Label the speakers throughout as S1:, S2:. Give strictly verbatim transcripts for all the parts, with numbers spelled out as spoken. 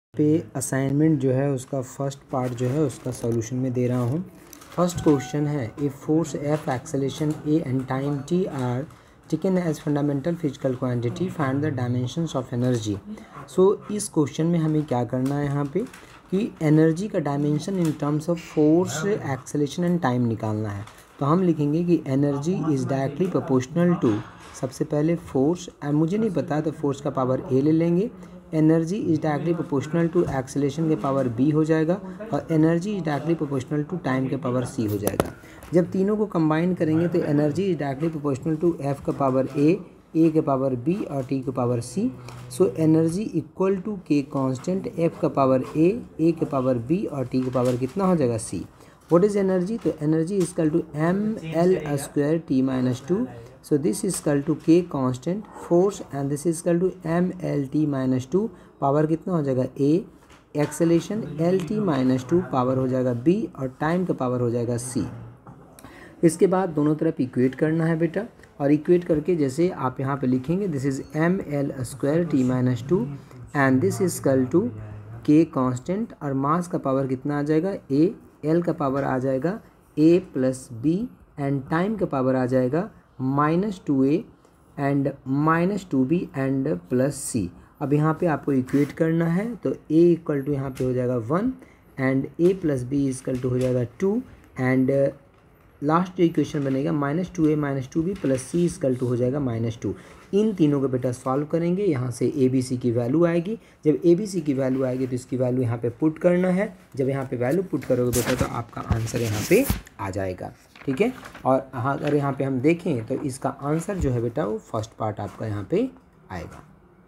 S1: पे असाइनमेंट जो है उसका फर्स्ट पार्ट जो है उसका सॉल्यूशन में दे रहा हूँ। फर्स्ट क्वेश्चन है, if force F, acceleration A and time T are taken as fundamental physical quantity, find the dimensions of energy. So इस क्वेश्चन में हमें क्या करना है यहाँ पे कि एनर्जी का dimension in terms of force, acceleration and time निकालना है। तो हम लिखेंगे कि energy is directly proportional to, सबसे पहले फोर्स, मुझे नहीं पता तो फोर्स का पावर ए ले लेंगे। Energy is directly proportional to acceleration के पावर बी हो जाएगा और energy is directly proportional to time के पावर सी हो जाएगा। जब तीनों को कंबाइन करेंगे तो energy is directly proportional to F का पावर ए, ए के पावर बी और टी के power C. So energy equal to K constant, F का पावर ए, ए के पावर बी और टी के पावर कितना हो जाएगा सी। What is energy? तो energy is equal to M L square T minus two. So this is equal to k constant force and this is equal to m l t minus two. Power कितना हो जाएगा a, acceleration l t minus two power हो जाएगा b और time का power हो जाएगा c। इसके बाद दोनों तरफ इक्वेट करना है बेटा, और इक्वेट करके जैसे आप यहाँ पे लिखेंगे this is M L square T minus two and this is equal to k constant और मास का पावर कितना आ जाएगा a, l का पावर आ जाएगा a plus B and time का पावर आ जाएगा minus two A and minus two B and plus C. अब यहाँ पे आपको इक्वेट करना है तो a इक्वल टू यहाँ पे हो जाएगा one and a plus B equal to हो जाएगा टू एंड लास्ट जो इक्वेशन बनेगा minus two A minus two B plus C equal to हो जाएगा माइनस टू। इन तीनों को बेटा सॉल्व करेंगे, यहाँ से ए बी सी की वैल्यू आएगी। जब ए बी सी की वैल्यू आएगी तो इसकी वैल्यू यहाँ पे पुट करना है। जब यहाँ पे वैल्यू पुट करोगे बेटा तो आपका आंसर यहाँ पे आ जाएगा, ठीक है। और हाँ, अगर यहाँ पे हम देखें तो इसका आंसर जो है बेटा वो फर्स्ट पार्ट आपका यहाँ पे आएगा।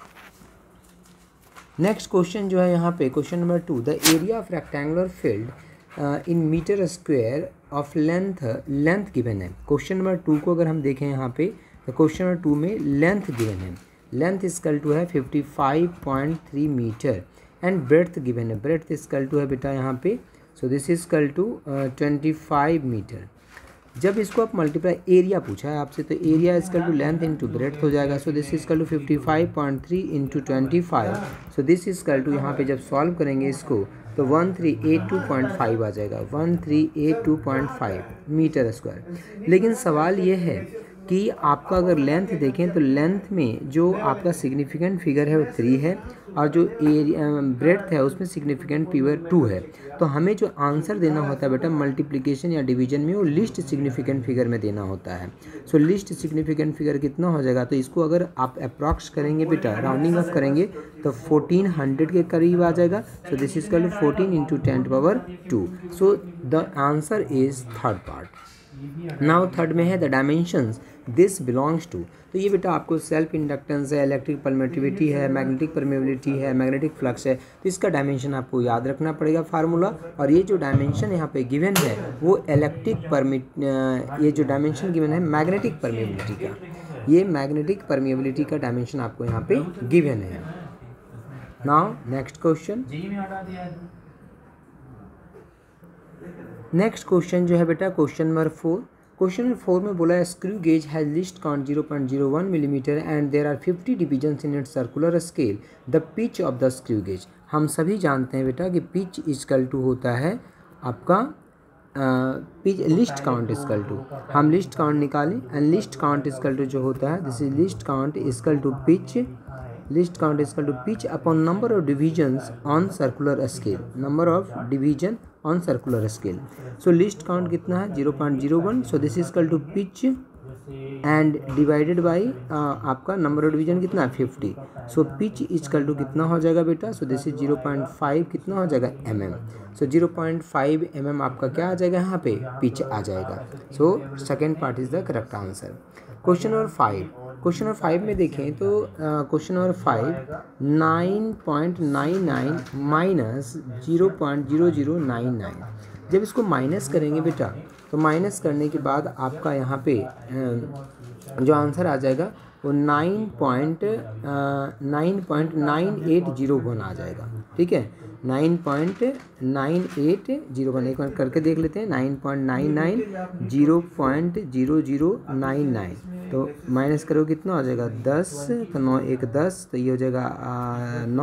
S1: नेक्स्ट क्वेश्चन जो है यहाँ पे question number two, the area of rectangular field in metre square of length length given है। क्वेश्चन नंबर टू को अगर हम देखें यहाँ पे तो क्वेश्चन नंबर टू में लेंथ गिवन है, लेंथ इक्वल टू है fifty five point three metre and breadth given है, ब्रेड्थ इक्वल टू है बेटा यहाँ पे so this is equal to twenty five metre. जब इसको आप मल्टीप्लाई एरिया पूछा है आपसे तो area equal to length into breadth हो जाएगा। So this equal to fifty five point three into twenty five. So this equal to यहाँ पे जब सॉल्व करेंगे इसको तो one three eight two point five आ जाएगा, one three eight two point five metre square. लेकिन सवाल ये है कि आपका अगर लेंथ देखें तो लेंथ में जो आपका सिग्निफिकेंट फिगर है वो थ्री है और जो एरिया ब्रेड्थ है उसमें सिग्निफिकेंट फिगर टू है। तो हमें जो आंसर देना होता है बेटा मल्टीप्लिकेशन या डिवीजन में वो लिस्ट सिग्निफिकेंट फिगर में देना होता है। सो लिस्ट सिग्निफिकेंट फिगर कितना हो जाएगा, तो इसको अगर आप अप्रॉक्स करेंगे बेटा, राउंडिंग ऑफ करेंगे तो फोर्टीन हंड्रेड के करीब आ जाएगा। So this is equal to fourteen into ten power two. So the answer is third part. Now third में है the dimensions this belongs to. तो ये बेटा आपको सेल्फ इंडक्टेंस है, इलेक्ट्रिक परमिटिविटी है, मैग्नेटिक परमेबिलिटी है, मैग्नेटिक फ्लक्स है, तो इसका डायमेंशन आपको याद रखना पड़ेगा फार्मूला। और ये जो डायमेंशन यहाँ पे गिवन है वो इलेक्ट्रिक परमिट ये जो डायमेंशन गिवन है मैग्नेटिक परमेबिलिटी का, ये मैग्नेटिक परमेबिलिटी का डायमेंशन आपको यहाँ पे गिवन है। Now next question, next question जो है बेटा question number four. Question number four में बोला है screw gauge has least count zero point zero one millimetre and there are fifty divisions in its circular scale, the pitch of the screw gauge. हम सभी जानते हैं बेटा कि pitch equal to होता है आपका pitch least count equal to, हम लिस्ट काउंट निकालें and least count equal to जो होता है this is least count equal to pitch, least count equal to pitch upon number of divisions on circular scale, number of division on circular scale. So least count कितना है zero point zero one. So this is equal to pitch and divided by आपका number of division कितना है fifty. So pitch equal to कितना हो जाएगा बेटा, so this is zero point five कितना हो जाएगा M M. So zero point five M M आपका क्या आ जाएगा यहाँ पे पिच आ जाएगा। So second part is the correct answer. Question number five, question number five में देखें तो question number five nine point nine nine minus zero point zero zero nine nine. जब इसको माइनस करेंगे बेटा तो माइनस करने के बाद आपका यहाँ पे जो आंसर आ जाएगा वो nine point nine point nine eight zero one आ जाएगा, ठीक है। Nine point nine eight zero one, एक बार करके देख लेते हैं, nine point nine nine zero point zero zero nine nine. तो माइनस करो कितना हो जाएगा दस, तो नौ एक दस, तो ये हो जाएगा नौ,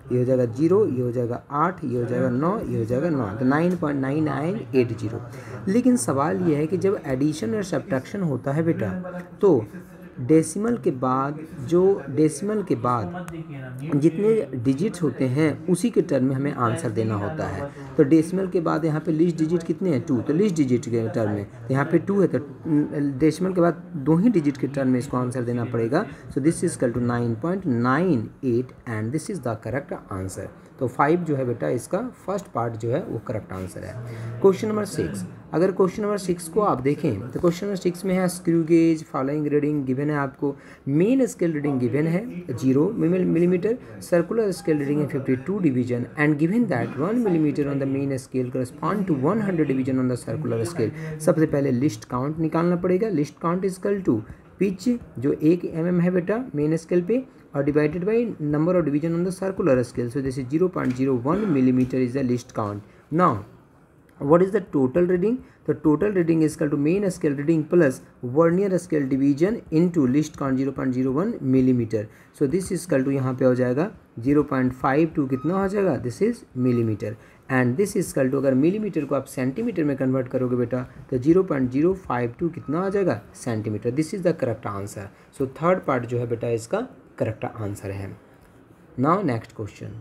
S1: ये हो जाएगा जीरो, ये हो जाएगा आठ, ये हो जाएगा नौ, ये हो जाएगा नौ, तो nine point nine nine eight zero. लेकिन सवाल ये है कि जब एडिशन और सब्ट्रैक्शन होता है बेटा, तो डेसिमल के बाद जो डेसिमल के बाद जितने डिजिट्स होते हैं उसी के टर्म में हमें आंसर देना होता है। तो डेसिमल के बाद यहाँ पे लीस्ट डिजिट कितने हैं, टू, तो लीस्ट डिजिट के टर्म में तो यहाँ पे टू है, तो डेसिमल के बाद दो ही डिजिट के टर्म में इसको आंसर देना पड़ेगा। So this is equal to nine point nine eight and this is the correct answer. तो फाइव जो है बेटा इसका फर्स्ट पार्ट जो है वो करेक्ट आंसर है। क्वेश्चन नंबर सिक्स, अगर क्वेश्चन नंबर सिक्स को आप देखें तो क्वेश्चन नंबर सिक्स में है screw gauge following reading given है आपको। मेन स्केल रीडिंग गिवन है zero millimetre, circular scale reading है fifty two division and given that one millimetre on the main scale correspond to one hundred division on the circular scale. सबसे पहले least count निकालना पड़ेगा। Least count is equal to pitch जो एक M M है बेटा main scale पे और divided by number of division on the circular scale. So this is zero point zero one millimetre is the least count. Now what is the total reading? The total reading is equal to main scale reading plus vernier scale division into list count zero point zero one millimetre. So this is equal to यहाँ पे हो जाएगा zero point five two कितना हो जाएगा, this is millimetre and this is equal to अगर millimetre को आप सेंटीमीटर में कन्वर्ट करोगे बेटा तो zero point zero five two कितना हो जाएगा, centimetre. This is the correct answer. So third part जो है बेटा इसका करेक्ट आंसर है। Now next question,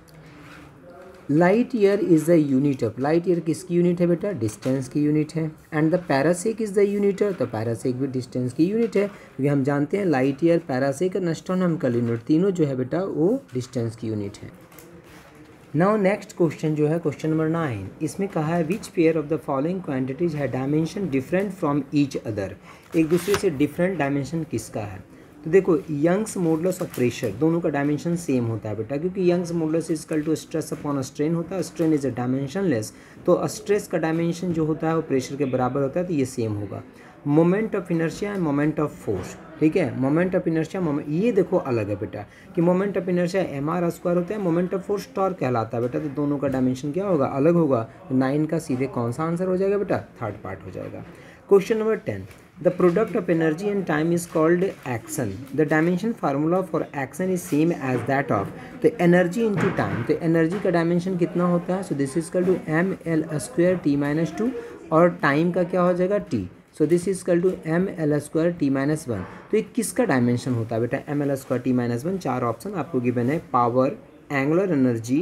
S1: light year is the unit of, light year किसकी यूनिट है बेटा, डिस्टेंस की यूनिट है। And the parsec is the unit है, तो पैरासेक भी डिस्टेंस की यूनिट है क्योंकि हम जानते हैं लाइट ईयर, पैरासेक और एस्ट्रोनॉमिकल यूनिट तीनों जो है बेटा वो डिस्टेंस की यूनिट है। नाउ नेक्स्ट क्वेश्चन जो है क्वेश्चन नंबर नाइन, इसमें कहा है which pair of the following quantities है dimension different from each other, एक दूसरे से डिफरेंट डायमेंशन किसका है। तो देखो यंग्स मॉडुलस ऑफ प्रेशर दोनों का डायमेंशन सेम होता है बेटा, क्योंकि Young's modulus is equal to stress upon strain होता है, स्ट्रेन इज अ डायमेंशनलेस, तो स्ट्रेस का डायमेंशन जो होता है वो प्रेशर के बराबर होता है, तो ये सेम होगा। Moment of inertia and moment of force, ठीक है, मोमेंट ऑफ इनर्शिया मोमेंट ये देखो अलग है बेटा कि moment of inertia M R square होता है, मोमेंट ऑफ फोर्स टॉर्क कहलाता है बेटा, तो दोनों का डायमेंशन क्या होगा, अलग होगा। नाइन का सीधे कौन सा आंसर हो जाएगा बेटा, थर्ड पार्ट हो जाएगा। Question number ten, the product of energy and time is called action. The dimension formula for action is same as that of the energy into time. तो energy का dimension कितना होता है, so this is equal to m l square t minus two और time का क्या हो जाएगा t, so this is equal to m l square t minus one. तो ये किसका dimension होता है बेटा, m l square t minus one. चार ऑप्शन आपको गिवन है, power, angular energy,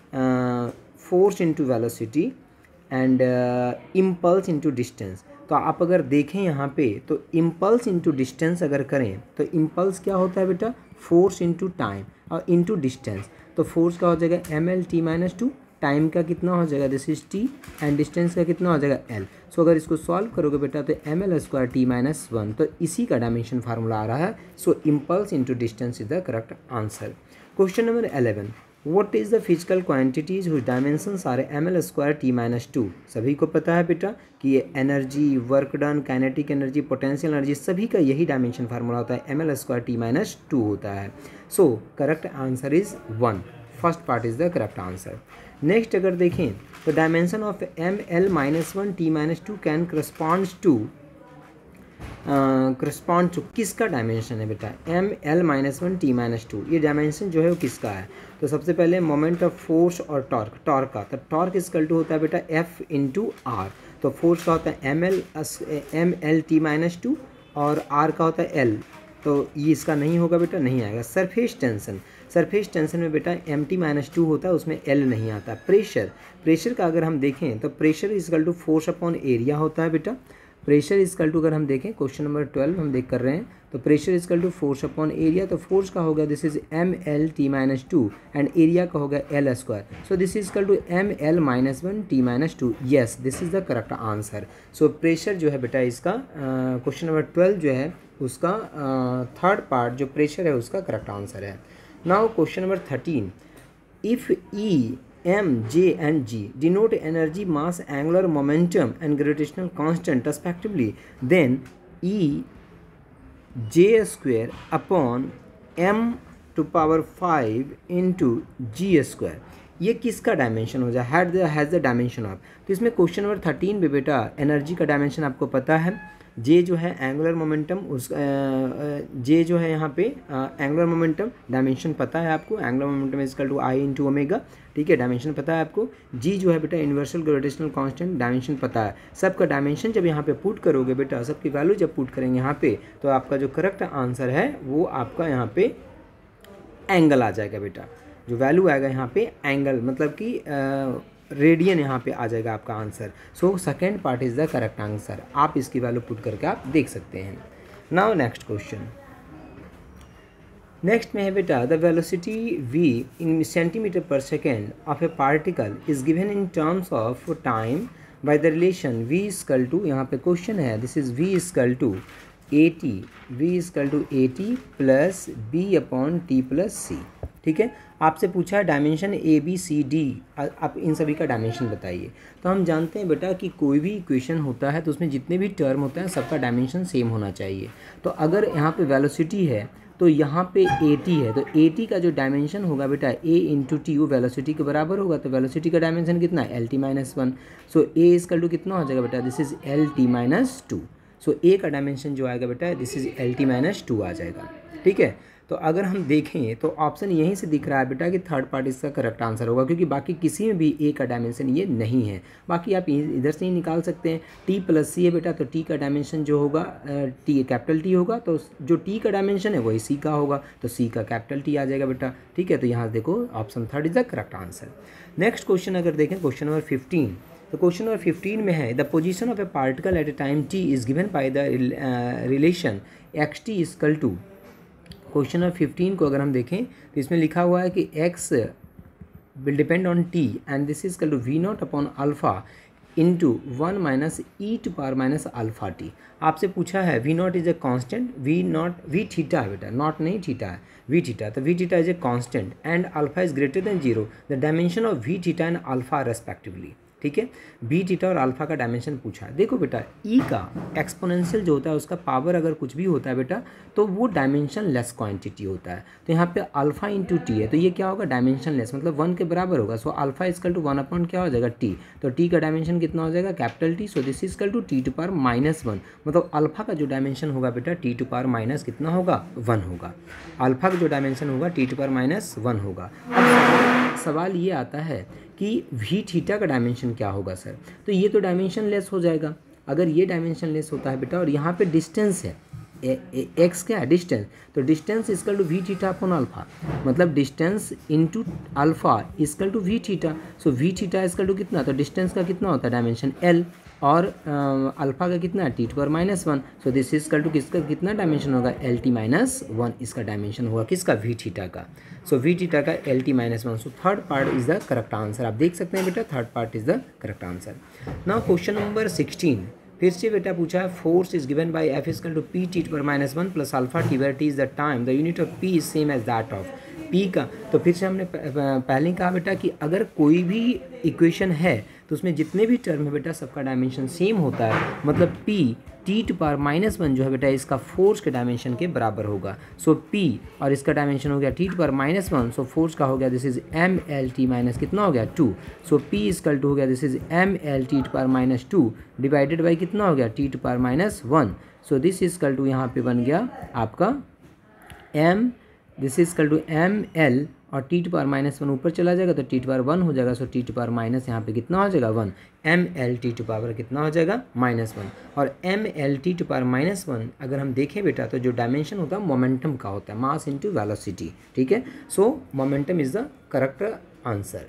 S1: force into velocity and impulse into distance. तो आप अगर देखें यहाँ पे तो इम्पल्स इंटू डिस्टेंस अगर करें तो इम्पल्स क्या होता है बेटा, फोर्स इंटू टाइम और इंटू डिस्टेंस। तो फोर्स का हो जाएगा M L T minus two, time का कितना हो जाएगा, this is T, and distance का कितना हो जाएगा एल। सो अगर इसको सॉल्व करोगे बेटा तो M L square T minus one, तो इसी का डायमेंशन फार्मूला आ रहा है। So impulse into distance is the correct answer. Question number eleven, What is the physical quantities whose dimensions are ml square t minus two. सभी को पता है बेटा कि ये energy, work done, kinetic energy, potential energy, सभी का यही डायमेंशन फार्मूला होता है, ml square t minus two होता है। So correct answer is one, first part is the correct answer. Next अगर देखें तो dimension of M L minus one T minus two can correspond to correspond to किसका dimension है बेटा, M L minus one T minus two, ये dimension जो है वो किसका है। तो सबसे पहले मोमेंट ऑफ फोर्स और टॉर्क, टॉर्क का, तो टॉर्क इक्वल टू होता है बेटा एफ इंटू आर। तो फोर्स का होता है M L M L T minus two और आर का होता है एल, तो ये इसका नहीं होगा बेटा, नहीं आएगा। सरफेस टेंशन, सरफेस टेंशन में बेटा एम टी माइनस टू होता है, उसमें एल नहीं आता। प्रेशर, प्रेशर का अगर हम देखें तो pressure equal to force upon area होता है बेटा। प्रेशर इक्वल टू अगर हम देखें क्वेश्चन नंबर ट्वेल्व हम देख कर रहे हैं, तो pressure equal to force upon area, तो फोर्स का होगा this is M L T minus two and area का होगा L square. So this is equal to M L minus one T minus two, yes this is the correct answer. So pressure जो है बेटा इसका question number twelve जो है उसका third uh, part जो प्रेशर है उसका करेक्ट आंसर है। Now question number thirteen, if E M, J and G denote energy, mass, angular momentum and gravitational constant respectively, then E J square upon M to power five into G square, ये किसका dimension हो जाए, has the dimension of. तो इसमें question number thirteen पे बेटा energy का dimension आपको पता है, जे जो है एंगुलर मोमेंटम, उस जे जो है यहाँ पे एंगुलर मोमेंटम डायमेंशन पता है आपको, angular momentum is equal to I into omega, ठीक है, डायमेंशन पता है आपको। जी जो है बेटा यूनिवर्सल ग्रेविटेशनल कांस्टेंट, डायमेंशन पता है। सबका डायमेंशन जब यहाँ पे पुट करोगे बेटा, सबकी वैल्यू जब पुट करेंगे यहाँ पे, तो आपका जो करेक्ट आंसर है वो आपका यहाँ पे एंगल आ जाएगा बेटा। जो वैल्यू आएगा यहाँ पे एंगल, मतलब कि रेडियन यहाँ पे आ जाएगा आपका answer. So second part is the correct answer. आप इसकी वैल्यू पुट करके आप देख सकते हैं। नाउ नेक्स्ट क्वेश्चन, नेक्स्ट में है बेटा the velocity v in centimetre per second of a particle is given in terms of time by the relation v equal to, यहाँ पे क्वेश्चन है this is v equal to A T, V equal to A T plus B upon T plus C, ठीक है। आपसे पूछा है dimension A B C D, आप इन सभी का डायमेंशन बताइए। तो हम जानते हैं बेटा कि कोई भी इक्वेशन होता है तो उसमें जितने भी टर्म होते हैं सबका डायमेंशन सेम होना चाहिए। तो अगर यहाँ पे वेलोसिटी है तो यहाँ पे ए टी है, तो ए टी का जो डायमेंशन होगा बेटा ए इंटू टी, वो वेलोसिटी के बराबर होगा। तो वेलोसिटी का डायमेंशन कितना है, L T minus one. So A equal to कितना हो जाएगा बेटा, this is L T minus two. So A का डायमेंशन जो आएगा बेटा this is L T minus two आ जाएगा, ठीक है। तो अगर हम देखें तो ऑप्शन यहीं से दिख रहा है बेटा कि थर्ड पार्ट इसका करेक्ट आंसर होगा, क्योंकि बाकी किसी में भी ए का डायमेंशन ये नहीं है। बाकी आप इधर से ही निकाल सकते हैं। टी प्लस सी है बेटा, तो टी का डायमेंशन जो होगा टी कैपिटल टी होगा, तो जो टी का डायमेंशन है वही सी का होगा, तो सी का कैपिटल टी आ जाएगा बेटा, ठीक है। तो यहाँ देखो option third is the correct answer. Next question अगर देखें, क्वेश्चन नंबर फिफ्टीन, तो क्वेश्चन नंबर फिफ्टीन में है the position of a particle at a time T is given by the relation X T equal to. Question number fifteen को अगर हम देखें तो इसमें लिखा हुआ है कि x will depend on t and this is equal to V not upon alpha into one minus E to power minus alpha T. आपसे पूछा है V not is a constant, V not V theta है बेटा, not नहीं theta है, V theta. तो V theta is a constant and alpha is greater than zero, the dimension of V theta and alpha respectively, ठीक है। B theta और alpha का dimension पूछा है। देखो बेटा ई का एक्सपोनेंशियल जो होता है उसका पावर अगर कुछ भी होता है बेटा तो वो डायमेंशन लेस क्वांटिटी होता है। तो यहाँ पे अल्फा इंटू टी है, तो ये क्या होगा, डायमेंशन लेस, मतलब वन के बराबर होगा। So alpha is equal to one upon क्या हो जाएगा, टी। तो टी का डायमेंशन कितना हो जाएगा, capital T. So this is equal to T to power minus one, मतलब अल्फा का जो डायमेंशन होगा बेटा टी टू पावर माइनस कितना होगा, वन होगा। अल्फा का जो डायमेंशन होगा T to power minus one होगा। अब सवाल ये आता है कि वी थीटा का डायमेंशन क्या होगा सर, तो ये तो डायमेंशन लेस हो जाएगा। अगर ये डायमेंशन लेस होता है बेटा और यहाँ पे डिस्टेंस है एक्स क्या है, डिस्टेंस, तो distance is equal to V theta upon alpha, मतलब distance into alpha is equal to V theta. So V theta is equal to कितना, तो डिस्टेंस का कितना होता है डायमेंशन एल, और अल्फा का कितना है T to power minus one. So this is equal to किसका कितना डायमेंशन होगा, एल टी माइनस वन इसका डायमेंशन होगा, किसका, वी थीटा का। सो वी थीटा का L T minus one. So third part is the correct answer. आप देख सकते हैं बेटा third part is the correct answer. Now question number sixteen, फिर से बेटा पूछा है force is given by F is equal to P T to power minus one plus alpha T where T is the time, the unit of P is same as that of P का। तो फिर से हमने पहले कहा बेटा कि अगर कोई भी इक्वेशन है तो उसमें जितने भी टर्म है बेटा सबका डायमेंशन सेम होता है, मतलब P T to power minus one जो है बेटा इसका फोर्स के डायमेंशन के बराबर होगा। सो so, पी और इसका डायमेंशन हो गया T to power minus one, so force का हो गया this is M L T minus कितना हो गया two. So P equal to हो गया this is M L T to power minus two divided by कितना हो गया T to power minus one. So this is equal to यहाँ पे बन गया आपका M, this is equal to M L और T to power minus one ऊपर चला जाएगा तो टी टू पावर वन हो जाएगा। So T to power minus यहाँ पे कितना हो जाएगा one, M L T to power कितना हो जाएगा माइनस वन। और M L T to power minus one अगर हम देखें बेटा तो जो डायमेंशन होता है मोमेंटम का होता है, मास इंटू वेलोसिटी, ठीक है। So momentum is the correct answer.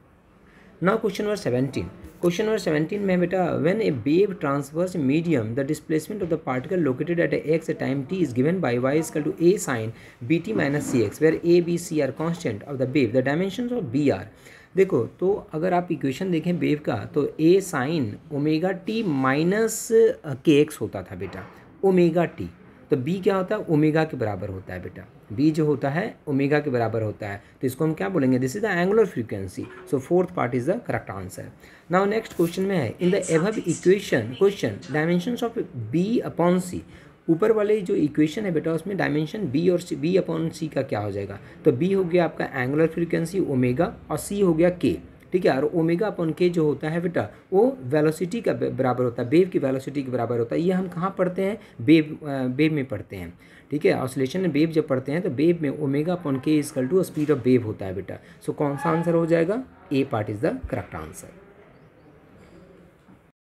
S1: Now question number seventeen, question number seventeen में बेटा when a wave transverse medium the displacement of the particle located at X time T is given by Y equal to A sine B T minus C X where A B C are constant of the wave, the dimensions of B are. देखो तो अगर आप equation देखें wave का तो ए sine omega T minus K X होता था बेटा, ओमेगा टी। तो बी क्या होता है, ओमेगा के बराबर होता है बेटा, बी जो होता है ओमेगा के बराबर होता है। तो इसको हम क्या बोलेंगे, this is the angular frequency. So fourth part is the correct answer. Now next question में है in the above equation question dimensions of B upon C. ऊपर वाले जो इक्वेशन है बेटा उसमें डायमेंशन बी और सी, बी अपॉन सी का क्या हो जाएगा, तो बी हो गया आपका एंगुलर फ्रीक्वेंसी ओमेगा और सी हो गया के, ठीक है। और ओमेगा अपॉन के जो होता है बेटा वो वेलोसिटी का बराबर होता है, वेव की वेलोसिटी के बराबर होता है। ये हम कहाँ पढ़ते हैं, वेव वेव में पढ़ते हैं, ठीक है। ऑसिलेशन में वेव जब पढ़ते हैं तो वेव में omega upon K equal to speed of wave होता है बेटा। सो कौन सा आंसर हो जाएगा, A part is the correct answer.